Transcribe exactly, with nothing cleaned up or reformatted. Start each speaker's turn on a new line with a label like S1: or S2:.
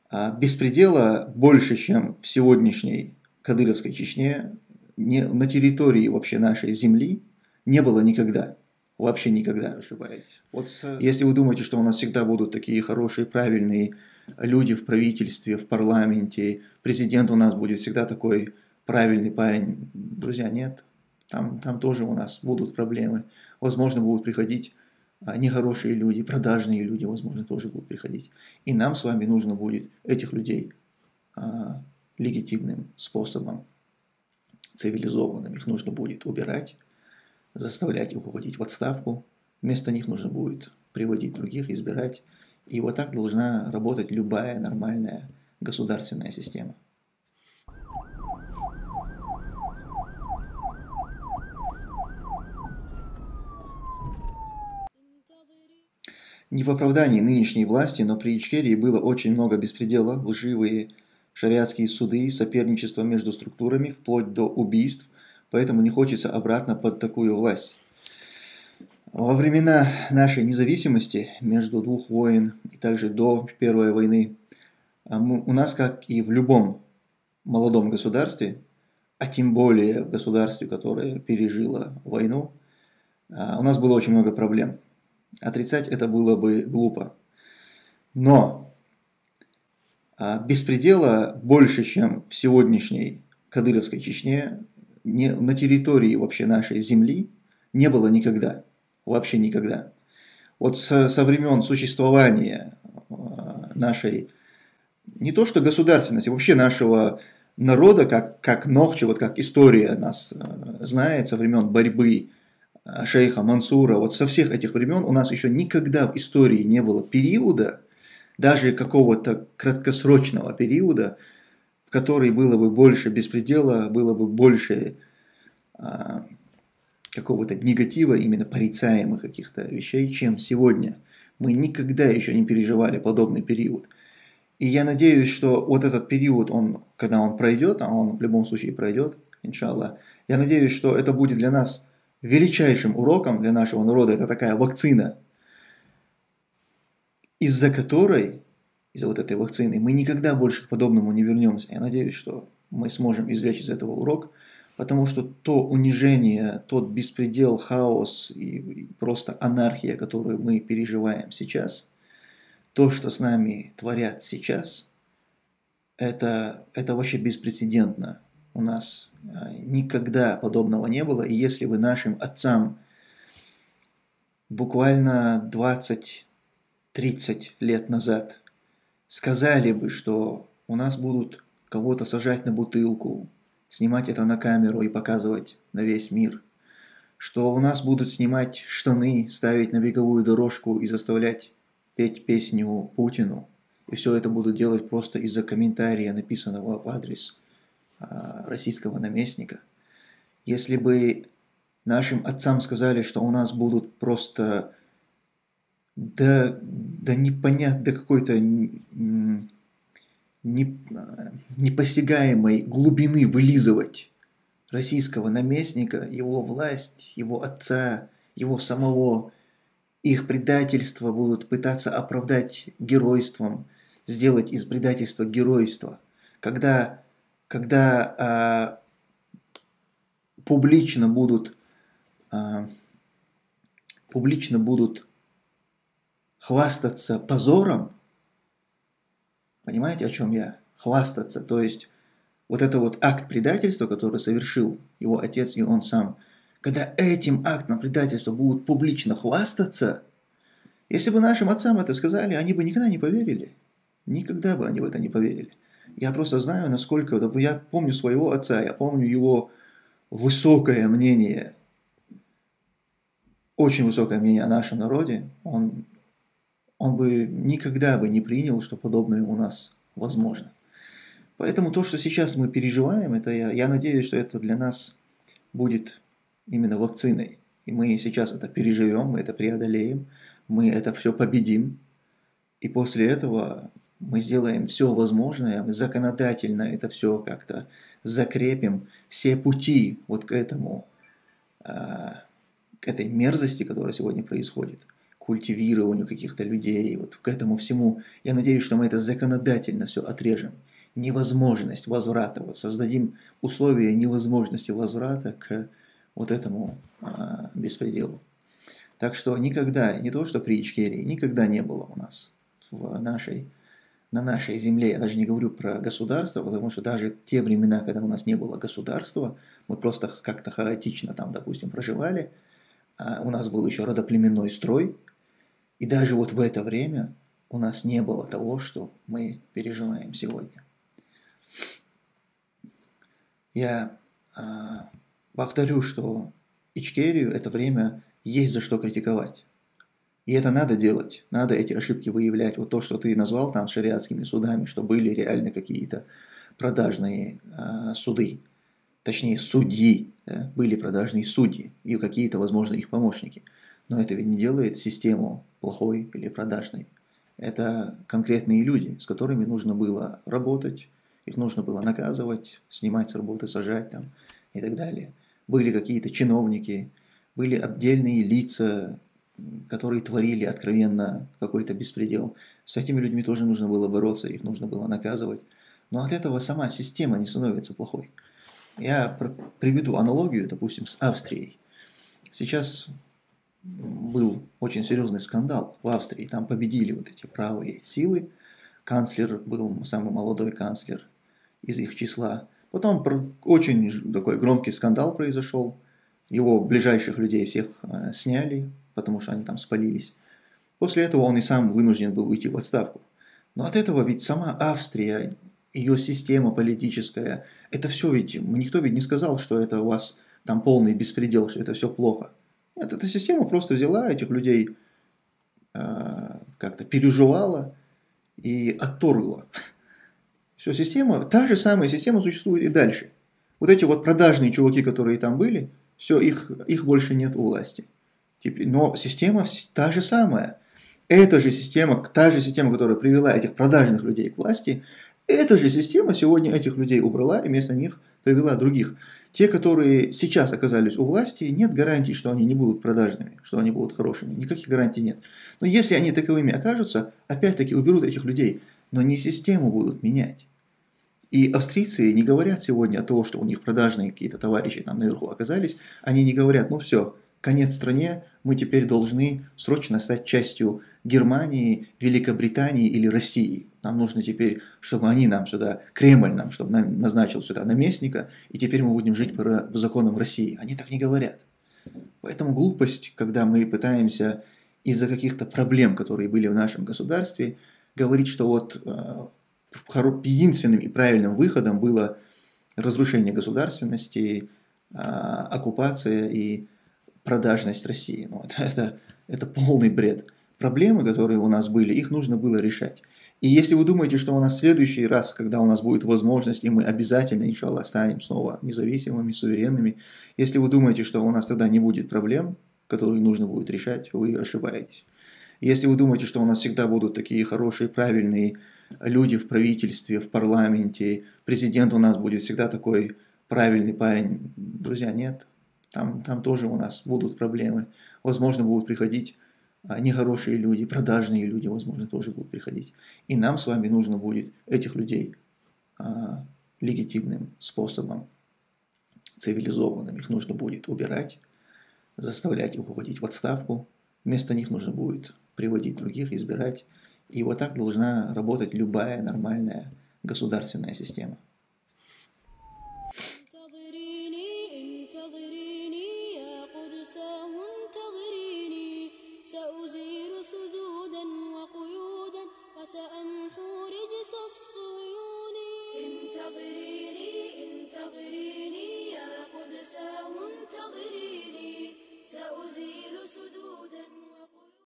S1: А беспредела больше, чем в сегодняшней Кадыровской Чечне, не, на территории вообще нашей земли не было никогда. Вообще никогда. Ошибаетесь. Вот с- Если вы думаете, что у нас всегда будут такие хорошие, правильные люди в правительстве, в парламенте, президент у нас будет всегда такой правильный парень, друзья, нет. Там, там тоже у нас будут проблемы. Возможно, будут приходить а, нехорошие люди, продажные люди, возможно, тоже будут приходить. И нам с вами нужно будет этих людей а, легитимным способом, цивилизованным, их нужно будет убирать, заставлять их уходить в отставку. Вместо них нужно будет приводить других, избирать. И вот так должна работать любая нормальная государственная система. Не в оправдании нынешней власти, но при Ичкерии было очень много беспредела, лживые шариатские суды, соперничество между структурами, вплоть до убийств, поэтому не хочется обратно под такую власть. Во времена нашей независимости, между двух войн и также до Первой войны, у нас, как и в любом молодом государстве, а тем более в государстве, которое пережило войну, у нас было очень много проблем. Отрицать это было бы глупо. Но беспредела больше, чем в сегодняшней Кадыровской Чечне, не, на территории вообще нашей земли не было никогда. Вообще никогда. Вот со, со времен существования нашей, не то что государственности, вообще нашего народа, как, как Нохчи, вот как история нас знает, со времен борьбы шейха Мансура, вот со всех этих времен у нас еще никогда в истории не было периода, даже какого-то краткосрочного периода, в который было бы больше беспредела, было бы больше а, какого-то негатива, именно порицаемых каких-то вещей, чем сегодня. Мы никогда еще не переживали подобный период. И я надеюсь, что вот этот период, он, когда он пройдет, а он в любом случае пройдет, иншаллах, я надеюсь, что это будет для нас величайшим уроком для нашего народа. Это такая вакцина, из-за которой, из-за вот этой вакцины, мы никогда больше к подобному не вернемся. Я надеюсь, что мы сможем извлечь из этого урок, потому что то унижение, тот беспредел, хаос и просто анархия, которую мы переживаем сейчас, то, что с нами творят сейчас, это, это вообще беспрецедентно. У нас никогда подобного не было, и если бы нашим отцам буквально двадцать-тридцать лет назад сказали бы, что у нас будут кого-то сажать на бутылку, снимать это на камеру и показывать на весь мир, что у нас будут снимать штаны, ставить на беговую дорожку и заставлять петь песню Путину, и все это будут делать просто из-за комментария, написанного в адрес а, российского наместника. Если бы нашим отцам сказали, что у нас будут просто до, до непонятно, до какой-то не, непостигаемой глубины вылизывать российского наместника, его власть, его отца, его самого, их предательство будут пытаться оправдать геройством, сделать из предательства геройство. Когда, когда а, публично будут, а, публично будут хвастаться позором, понимаете, о чем я? Хвастаться, то есть вот это вот акт предательства, который совершил его отец и он сам, когда этим актом предательства будут публично хвастаться, если бы нашим отцам это сказали, они бы никогда не поверили. Никогда бы они в это не поверили. Я просто знаю, насколько... Я помню своего отца, я помню его высокое мнение, очень высокое мнение о нашем народе. Он, он бы никогда бы не принял, что подобное у нас возможно. Поэтому то, что сейчас мы переживаем, это я, я надеюсь, что это для нас будет именно вакциной. И мы сейчас это переживем, мы это преодолеем, мы это все победим. И после этого мы сделаем все возможное, мы законодательно это все как-то закрепим, все пути вот к этому, к этой мерзости, которая сегодня происходит, к культивированию каких-то людей, вот к этому всему. Я надеюсь, что мы это законодательно все отрежем. Невозможность возврата, вот создадим условия невозможности возврата к вот этому а, беспределу. Так что никогда, не то что при Ичкерии, никогда не было у нас в нашей, на нашей земле, я даже не говорю про государство, потому что даже те времена, когда у нас не было государства, мы просто как-то хаотично там, допустим, проживали, а у нас был еще родоплеменной строй, и даже вот в это время у нас не было того, что мы переживаем сегодня. Я а, повторю, что Ичкерию это время есть за что критиковать. И это надо делать, надо эти ошибки выявлять. Вот то, что ты назвал там шариатскими судами, что были реально какие-то продажные а, суды, точнее судьи, да, были продажные судьи и какие-то, возможно, их помощники. Но это ведь не делает систему плохой или продажной. Это конкретные люди, с которыми нужно было работать, их нужно было наказывать, снимать с работы, сажать там и так далее. Были какие-то чиновники, были отдельные лица, которые творили откровенно какой-то беспредел. С этими людьми тоже нужно было бороться, их нужно было наказывать. Но от этого сама система не становится плохой. Я приведу аналогию, допустим, с Австрией. Сейчас был очень серьезный скандал в Австрии. Там победили вот эти правые силы. Канцлер был самый молодой канцлер из их числа. Потом очень такой громкий скандал произошел. Его ближайших людей всех сняли, потому что они там спалились. После этого он и сам вынужден был уйти в отставку. Но от этого ведь сама Австрия, ее система политическая, это все ведь, никто ведь не сказал, что это у вас там полный беспредел, что это все плохо. Нет, эта система просто взяла этих людей, э, как-то переживала и отторгла. Все, система, та же самая система существует и дальше. Вот эти вот продажные чуваки, которые там были, все, их, их больше нет у власти. Но система та же самая. Эта же система, та же система, которая привела этих продажных людей к власти, эта же система сегодня этих людей убрала и вместо них привела других. Те, которые сейчас оказались у власти, нет гарантий, что они не будут продажными, что они будут хорошими. Никаких гарантий нет. Но если они таковыми окажутся, опять-таки уберут этих людей, но не систему будут менять. И австрийцы не говорят сегодня о том, что у них продажные какие-то товарищи там наверху оказались, они не говорят, ну все, конец стране, мы теперь должны срочно стать частью Германии, Великобритании или России. Нам нужно теперь, чтобы они нам сюда, Кремль нам, чтобы нам назначил сюда наместника, и теперь мы будем жить по законам России. Они так не говорят. Поэтому глупость, когда мы пытаемся из-за каких-то проблем, которые были в нашем государстве, говорить, что вот единственным и правильным выходом было разрушение государственности, оккупация и продажность России. Ну, это, это, это полный бред. Проблемы, которые у нас были, их нужно было решать. И если вы думаете, что у нас в следующий раз, когда у нас будет возможность, и мы обязательно, иншаллах, станем снова независимыми, суверенными, если вы думаете, что у нас тогда не будет проблем, которые нужно будет решать, вы ошибаетесь. Если вы думаете, что у нас всегда будут такие хорошие, правильные люди в правительстве, в парламенте, президент у нас будет всегда такой правильный парень, друзья, нет. Там, там тоже у нас будут проблемы. Возможно, будут приходить а, нехорошие люди, продажные люди, возможно, тоже будут приходить. И нам с вами нужно будет этих людей а, легитимным способом, цивилизованным, их нужно будет убирать, заставлять их уходить в отставку. Вместо них нужно будет приводить других, избирать. И вот так должна работать любая нормальная государственная система. سأزيل سدودا وقيودا وسأ